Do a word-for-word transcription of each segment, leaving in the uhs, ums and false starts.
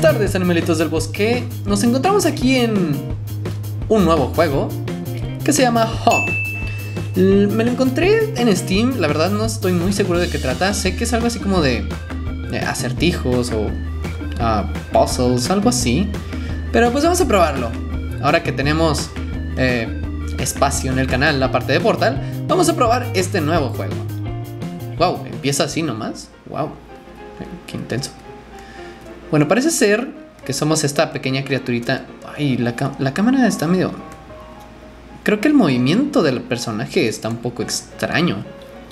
Buenas tardes, animalitos del bosque. Nos encontramos aquí en un nuevo juego que se llama Home. Me lo encontré en Steam, la verdad no estoy muy seguro de qué trata. Sé que es algo así como de, de acertijos o uh, puzzles, algo así. Pero pues vamos a probarlo. Ahora que tenemos eh, espacio en el canal, la parte de Portal, vamos a probar este nuevo juego. Wow, empieza así nomás. Wow, qué intenso. Bueno, parece ser que somos esta pequeña criaturita. Ay, la, la cámara está medio... Creo que el movimiento del personaje está un poco extraño.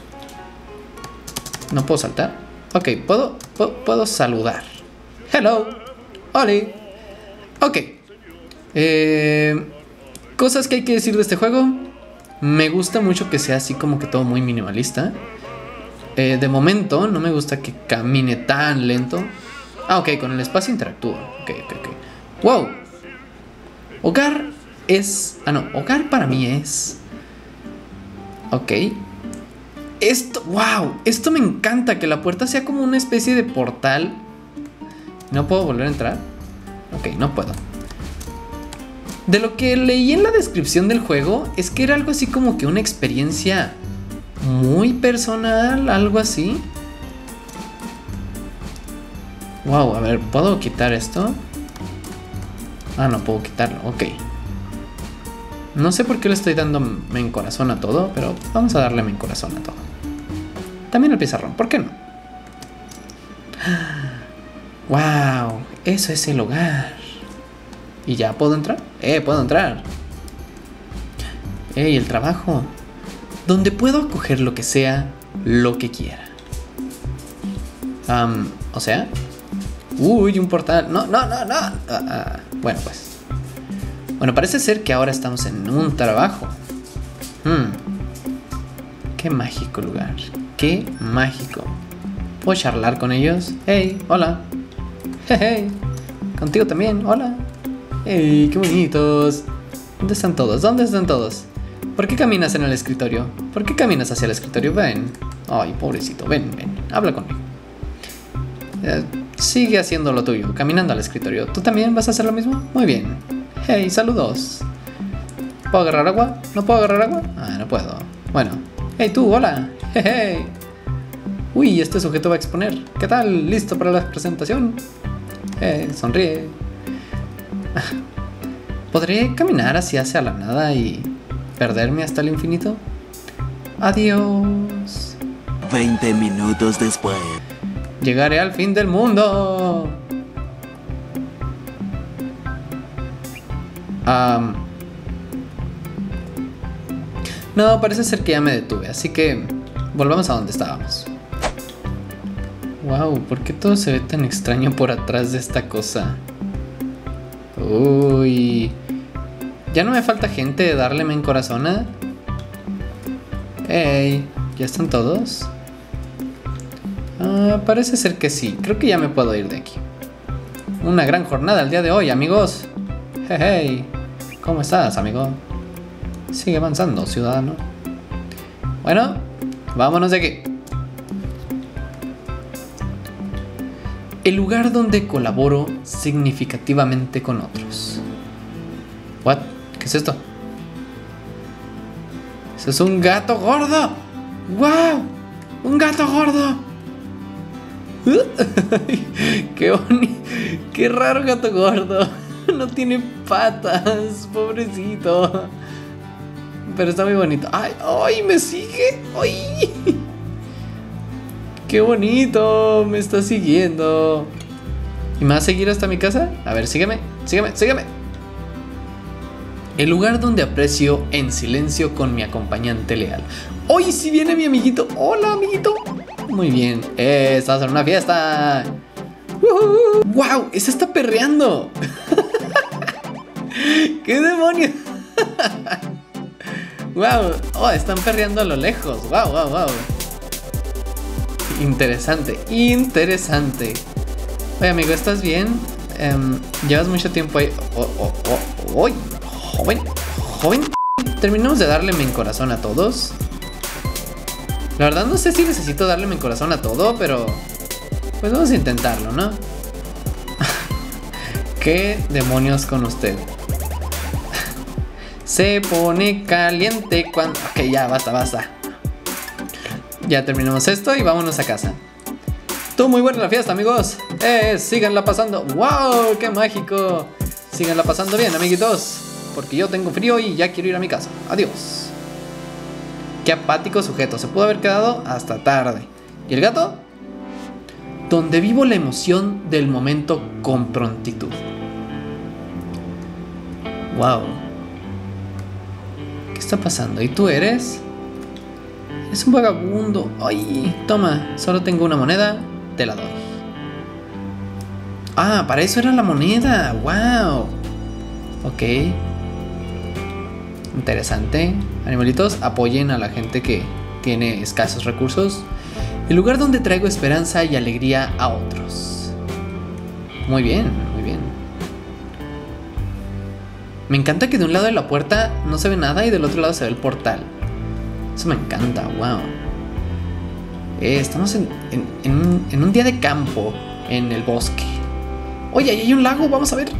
¿No puedo saltar? Ok, puedo, puedo, puedo saludar. Hello. Oli. Ok. Eh, cosas que hay que decir de este juego. Me gusta mucho que sea así como que todo muy minimalista. Eh, de momento no me gusta que camine tan lento. Ah, ok, con el espacio interactúo. Ok, ok, ok. Wow. Hogar es... Ah, no, hogar para mí es... Ok. Esto, wow. Esto me encanta, que la puerta sea como una especie de portal. ¿No puedo volver a entrar? Ok, no puedo. De lo que leí en la descripción del juego, es que era algo así como que una experiencia muy personal, algo así. Wow, a ver, ¿puedo quitar esto? Ah, no puedo quitarlo, ok. No sé por qué le estoy dando me en corazón a todo, pero vamos a darle me en corazón a todo. También el pizarrón, ¿por qué no? Wow, eso es el hogar. ¿Y ya puedo entrar? Eh, puedo entrar. Eh, y el trabajo, donde puedo acoger lo que sea, lo que quiera. Um, o sea... Uy, un portal. No, no, no, no. Uh, uh, bueno, pues. Bueno, parece ser que ahora estamos en un trabajo. Hmm. Qué mágico lugar. Qué mágico. ¿Puedo charlar con ellos? Hey, hola. Hey, hey. Contigo también, hola. Hey, qué bonitos. ¿Dónde están todos? ¿Dónde están todos? ¿Por qué caminas en el escritorio? ¿Por qué caminas hacia el escritorio? Ven. Ay, pobrecito, ven, ven. Habla conmigo. Eh, Sigue haciendo lo tuyo, caminando al escritorio. ¿Tú también vas a hacer lo mismo? Muy bien. Hey, saludos. ¿Puedo agarrar agua? ¿No puedo agarrar agua? Ah, no puedo. Bueno. Hey, tú, hola. Hey, hey. Uy, este sujeto va a exponer. ¿Qué tal? ¿Listo para la presentación? Eh, sonríe. ¿Podré caminar así hacia la nada y perderme hasta el infinito? Adiós. veinte minutos después. Llegaré al fin del mundo. Um, no, parece ser que ya me detuve, así que volvamos a donde estábamos. Wow, ¿por qué todo se ve tan extraño por atrás de esta cosa? Uy. ¿Ya no me falta gente de darle me en corazón? Hey, ¿ya están todos? Uh, parece ser que sí. Creo que ya me puedo ir de aquí. Una gran jornada el día de hoy, amigos. Hey, hey. ¿Cómo estás, amigo? Sigue avanzando, ciudadano. Bueno, vámonos de aquí. El lugar donde colaboro significativamente con otros. What? ¿Qué es esto? ¡Eso es un gato gordo! ¡Wow! ¡Un gato gordo! Qué bonito, qué raro gato gordo. No tiene patas, pobrecito. Pero está muy bonito. Ay, ay, me sigue. Ay. Qué bonito, me está siguiendo. ¿Y me va a seguir hasta mi casa? A ver, sígueme, sígueme, sígueme. El lugar donde aprecio en silencio con mi acompañante leal. ¡Hoy sí viene mi amiguito! ¡Hola, amiguito! Muy bien, eh, estás en una fiesta. ¡Uh! ¡Wow! ¡Ese está perreando! ¡Qué demonios! ¡Wow! ¡Oh! Están perreando a lo lejos. ¡Wow, wow, wow! Interesante, interesante. Oye, amigo, ¿estás bien? Um, Llevas mucho tiempo ahí. ¡Oh, oh, oh! ¡Oh! ¡Joven! ¡Joven! Terminamos de darle me en corazón a todos. La verdad no sé si necesito darle mi corazón a todo, pero pues vamos a intentarlo, ¿no? ¿Qué demonios con usted? Se pone caliente cuando... Ok, ya, basta, basta. Ya terminamos esto y vámonos a casa. Tú, muy buena la fiesta, amigos. Eh, síganla pasando. ¡Wow! ¡Qué mágico! Síganla pasando bien, amiguitos. Porque yo tengo frío y ya quiero ir a mi casa. Adiós. Qué apático sujeto. Se pudo haber quedado hasta tarde. ¿Y el gato? Donde vivo la emoción del momento con prontitud. Wow. ¿Qué está pasando? ¿Y tú eres? Es un vagabundo. Ay, toma, solo tengo una moneda. Te la doy. Ah, para eso era la moneda. Wow. Ok. Interesante. Animalitos, apoyen a la gente que tiene escasos recursos. El lugar donde traigo esperanza y alegría a otros. Muy bien, muy bien. Me encanta que de un lado de la puerta no se ve nada y del otro lado se ve el portal. Eso me encanta, wow. Eh, estamos en, en, en, un, en un día de campo, en el bosque. Oye, ahí hay un lago, vamos a ver.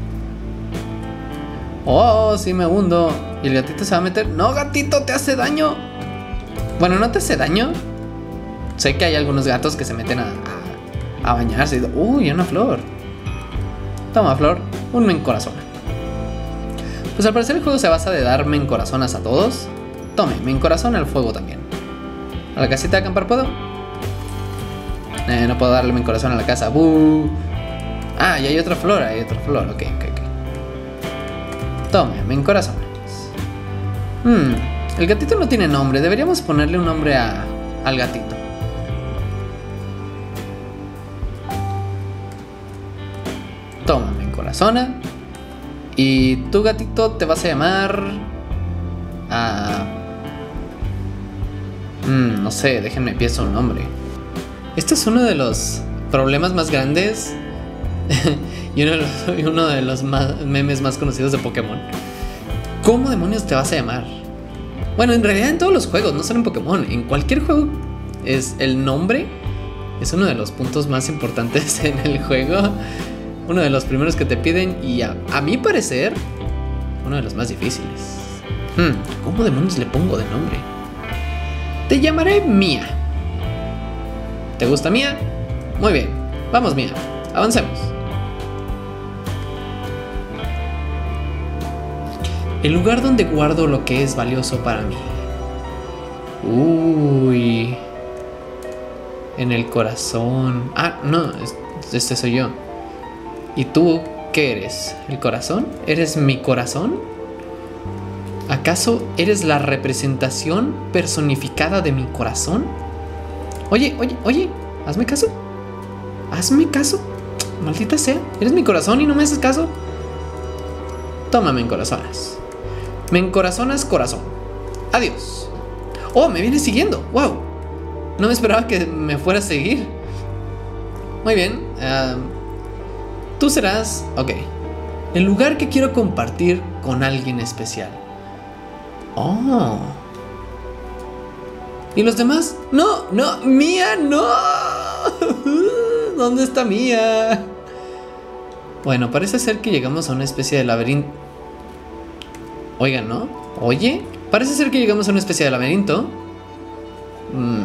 Oh, sí me hundo. ¿Y el gatito se va a meter? No, gatito, te hace daño. Bueno, no te hace daño. Sé que hay algunos gatos que se meten a, a, a bañarse. Uy, una flor. Toma, flor, un me encorazona. Pues al parecer el juego se basa de dar me encorazonas a todos. Tome, me encorazona el fuego también. ¿A la casita de acampar puedo? Eh, no puedo darle me encorazona a la casa. ¡Bú! Ah, y hay otra flor, hay otra flor. Ok, ok, ok. Tome, me encorazonas. Hmm, el gatito no tiene nombre. Deberíamos ponerle un nombre a, al gatito. Toma, me encorazona. Y tu gatito te vas a llamar... Ah... Mm, no sé, déjenme pienso un nombre. Este es uno de los problemas más grandes y uno de los, y uno de los más, memes más conocidos de Pokémon. ¿Cómo demonios te vas a llamar? Bueno, en realidad en todos los juegos, no solo en Pokémon. En cualquier juego es el nombre es uno de los puntos más importantes en el juego. Uno de los primeros que te piden y a, a mi parecer uno de los más difíciles. Hmm, ¿cómo demonios le pongo de nombre? Te llamaré Mía. ¿Te gusta Mía? Muy bien, vamos Mía, avancemos. El lugar donde guardo lo que es valioso para mí. Uy. En el corazón. Ah, no, este soy yo. ¿Y tú qué eres? ¿El corazón? ¿Eres mi corazón? ¿Acaso eres la representación personificada de mi corazón? Oye, oye, oye, hazme caso. Hazme caso. Maldita sea, eres mi corazón y no me haces caso. Toma, me encorazonas. Me encorazonas, corazón. Adiós. Oh, me vienes siguiendo. Wow. No me esperaba que me fuera a seguir. Muy bien. Uh, tú serás... Ok. El lugar que quiero compartir con alguien especial. Oh. ¿Y los demás? No, no, Mía, no. ¿Dónde está Mía? Bueno, parece ser que llegamos a una especie de laberinto. Oigan, ¿no? Oye, parece ser que llegamos a una especie de laberinto. Mm.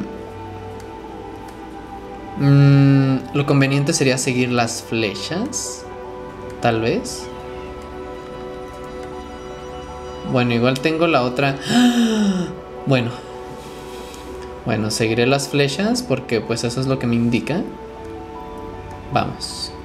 Mm, lo conveniente sería seguir las flechas. Tal vez. Bueno, igual tengo la otra. Bueno. Bueno, seguiré las flechas porque pues eso es lo que me indica. Vamos.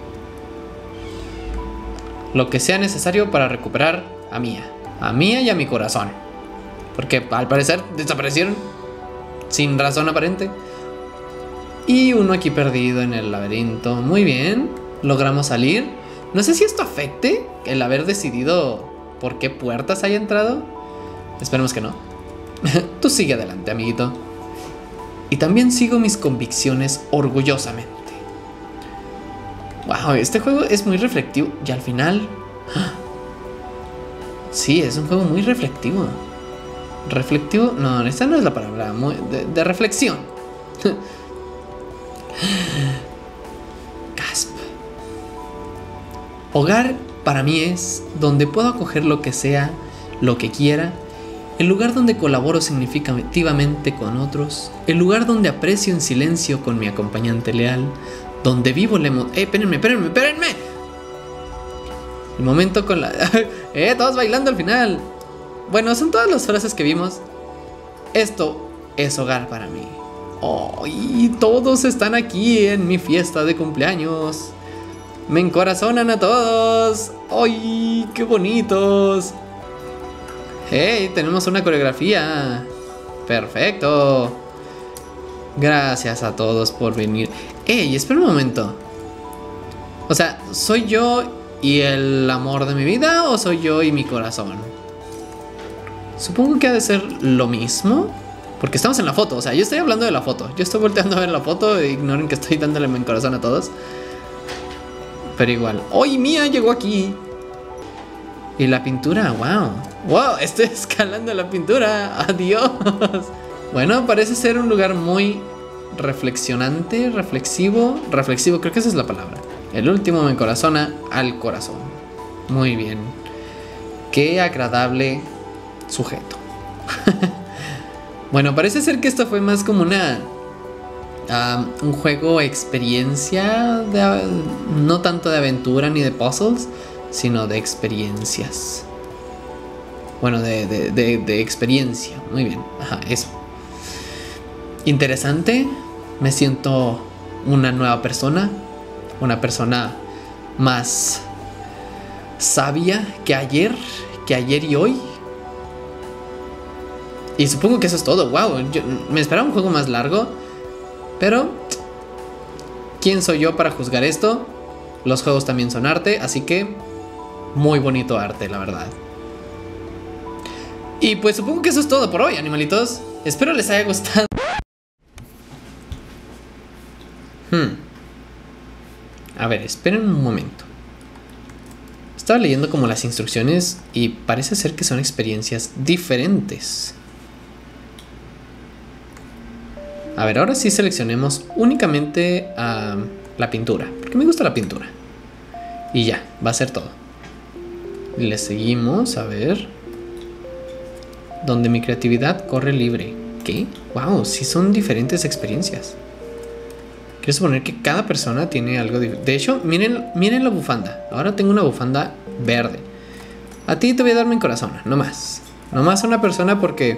Lo que sea necesario para recuperar a Mía. A Mía y a mi corazón. Porque al parecer desaparecieron sin razón aparente. Y uno aquí perdido en el laberinto. Muy bien. Logramos salir. No sé si esto afecte el haber decidido por qué puertas haya entrado. Esperemos que no. Tú sigue adelante, amiguito. Y también sigo mis convicciones orgullosamente. Wow, este juego es muy reflectivo. Y al final... Sí, es un juego muy reflectivo. Reflectivo... No, esa no es la palabra. Muy, de, de reflexión. Gasp. Hogar para mí es donde puedo acoger lo que sea, lo que quiera, el lugar donde colaboro significativamente con otros, el lugar donde aprecio en silencio con mi acompañante leal, donde vivo la emo... ¡Eh, espérenme, espérenme, espérenme! El momento con la... ¡Eh, todos bailando al final! Bueno, son todas las frases que vimos. Esto es hogar para mí. ¡Oh! Y todos están aquí en mi fiesta de cumpleaños. Me encorazonan a todos. ¡Ay, qué bonitos! ¡Hey! Tenemos una coreografía. ¡Perfecto! Gracias a todos por venir. ¡Ey! Espera un momento. O sea, ¿soy yo y el amor de mi vida o soy yo y mi corazón? Supongo que ha de ser lo mismo, porque estamos en la foto. O sea, yo estoy hablando de la foto. Yo estoy volteando a ver la foto e ignoren que estoy dándole mi corazón a todos. Pero igual. ¡Ay, Mía llegó aquí! Y la pintura, wow. ¡Wow! Estoy escalando la pintura. ¡Adiós! Bueno, parece ser un lugar muy reflexionante, reflexivo. Reflexivo, creo que esa es la palabra. El último me encorazona al corazón. Muy bien. Qué agradable sujeto. Bueno, parece ser que esto fue más como una... Um, un juego experiencia, de, no tanto de aventura ni de puzzles, sino de experiencias. Bueno, de, de, de, de experiencia. Muy bien, ajá, eso. Interesante. Me siento una nueva persona. Una persona más sabia que ayer, que ayer y hoy. Y supongo que eso es todo. Wow, yo me esperaba un juego más largo. Pero ¿quién soy yo para juzgar esto? Los juegos también son arte, así que muy bonito arte, la verdad. Y pues supongo que eso es todo por hoy, animalitos. Espero les haya gustado. Hmm. A ver, esperen un momento. Estaba leyendo como las instrucciones y parece ser que son experiencias diferentes. A ver, ahora sí seleccionemos únicamente uh, la pintura, porque me gusta la pintura. Y ya, va a ser todo. Le seguimos, a ver. Donde mi creatividad corre libre. ¿Qué? Wow, sí son diferentes experiencias. Quiero suponer que cada persona tiene algo diferente. De hecho, miren, miren la bufanda. Ahora tengo una bufanda verde. A ti te voy a dar mi corazón, no más. No más a una persona porque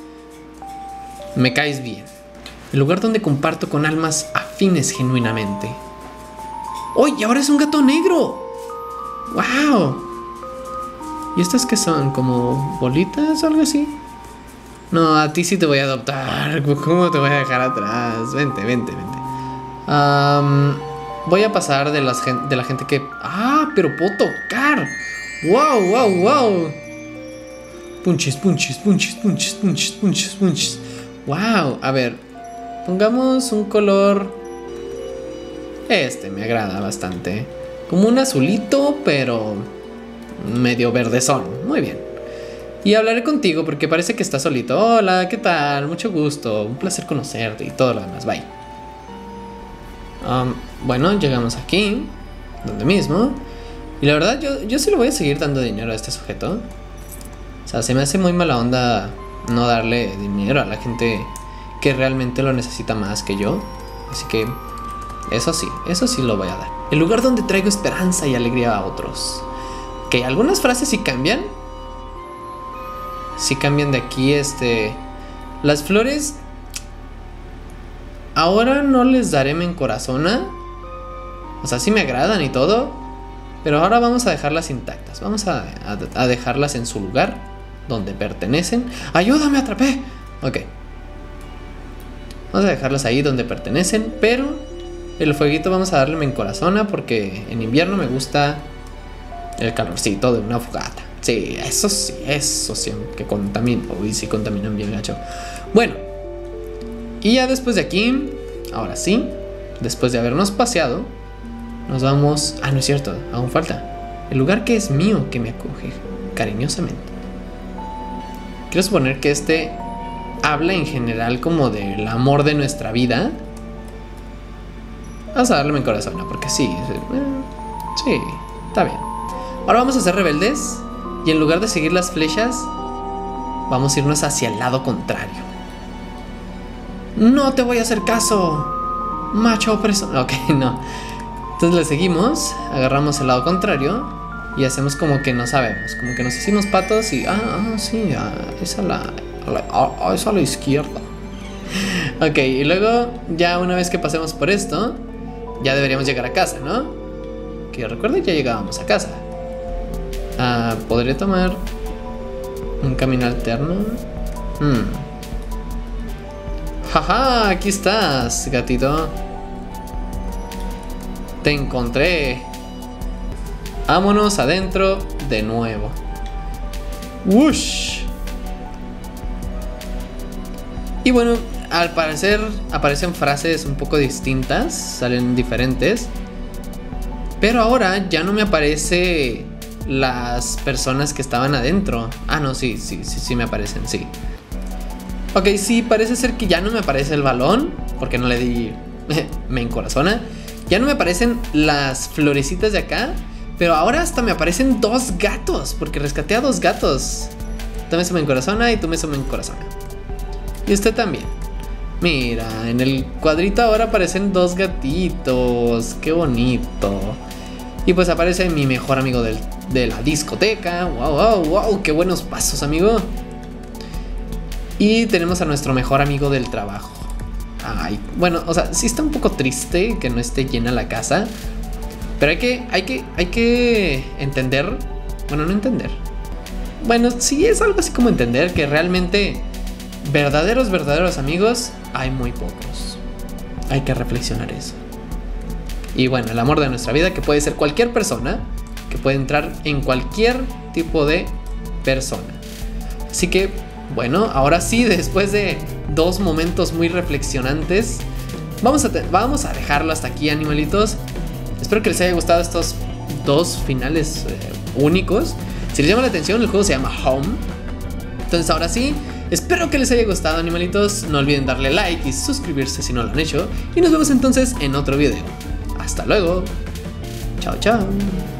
me caes bien. El lugar donde comparto con almas afines genuinamente. ¡Oye! ¡Y ahora es un gato negro! ¡Wow! ¿Y estas qué son? ¿Como bolitas o algo así? No, a ti sí te voy a adoptar. ¿Cómo te voy a dejar atrás? Vente, vente, vente. Um, voy a pasar de, las, de la gente que... ¡Ah! Pero puedo tocar. ¡Wow, wow, wow! Punches, punches, punches, punches, punches, punches, punches. ¡Wow! A ver... Pongamos un color... Este me agrada bastante. Como un azulito, pero medio verdezón. Muy bien. Y hablaré contigo porque parece que estás solito. Hola, ¿qué tal? Mucho gusto. Un placer conocerte y todo lo demás. Bye. Um, bueno, llegamos aquí. Donde mismo. Y la verdad, yo, yo sí le voy a seguir dando dinero a este sujeto. O sea, se me hace muy mala onda no darle dinero a la gente que realmente lo necesita más que yo. Así que eso sí, eso sí lo voy a dar. El lugar donde traigo esperanza y alegría a otros. Que algunas frases sí cambian. Sí cambian de aquí, este... Las flores... Ahora no les daré mi encorazona. O sea, sí me agradan y todo. Pero ahora vamos a dejarlas intactas. Vamos a, a, a dejarlas en su lugar, donde pertenecen. ¡Ayúdame, atrapé! Ok. Vamos a dejarlas ahí donde pertenecen, pero el fueguito vamos a darle mi encorazona porque en invierno me gusta el calorcito de una fogata. Sí, eso sí, eso sí, que contamina. Uy, sí contaminan bien gacho. Bueno, y ya después de aquí, ahora sí, después de habernos paseado, nos vamos... Ah, no es cierto, aún falta. El lugar que es mío, que me acoge cariñosamente. Quiero suponer que este... habla en general como del amor de nuestra vida. Vamos a darle mi corazón, ¿no? Porque sí, sí, sí, está bien. Ahora vamos a ser rebeldes y en lugar de seguir las flechas, vamos a irnos hacia el lado contrario. No te voy a hacer caso, macho opresor. Ok, no. Entonces le seguimos, agarramos el lado contrario y hacemos como que no sabemos, como que nos hicimos patos y... Ah, ah sí, ah, es a la, a la, ah, es a la izquierda. Ok, y luego ya una vez que pasemos por esto, ya deberíamos llegar a casa, ¿no? Que recuerden, ya llegábamos a casa. Ah, ¿podría tomar un camino alterno? Hmm. Jaja, aquí estás, gatito. Te encontré. Vámonos adentro de nuevo. ¡Wush! Y bueno, al parecer aparecen frases un poco distintas, salen diferentes. Pero ahora ya no me aparece las personas que estaban adentro. Ah, no, sí, sí, sí, sí me aparecen, sí. Ok, sí, parece ser que ya no me aparece el balón, porque no le di... me encorazona. Ya no me aparecen las florecitas de acá, pero ahora hasta me aparecen dos gatos, porque rescaté a dos gatos. Tú me se me encorazona y tú me se me encorazona. Y usted también. Mira, en el cuadrito ahora aparecen dos gatitos. Qué bonito. Y pues aparece mi mejor amigo del, de la discoteca. Wow, wow, wow, qué buenos pasos, amigo. Y tenemos a nuestro mejor amigo del trabajo. Ay, bueno, o sea, sí está un poco triste que no esté llena la casa. Pero hay que, hay que, hay que entender. Bueno, no entender. Bueno, sí es algo así como entender que realmente verdaderos, verdaderos amigos hay muy pocos. Hay que reflexionar eso. Y bueno, el amor de nuestra vida, que puede ser cualquier persona, que puede entrar en cualquier tipo de persona. Así que, bueno, ahora sí, después de dos momentos muy reflexionantes, vamos a, vamos a dejarlo hasta aquí, animalitos. Espero que les haya gustado estos dos finales eh, únicos. Si les llama la atención, el juego se llama Home. Entonces ahora sí, espero que les haya gustado, animalitos. No olviden darle like y suscribirse si no lo han hecho. Y nos vemos entonces en otro video. Hasta luego. Chao, chao.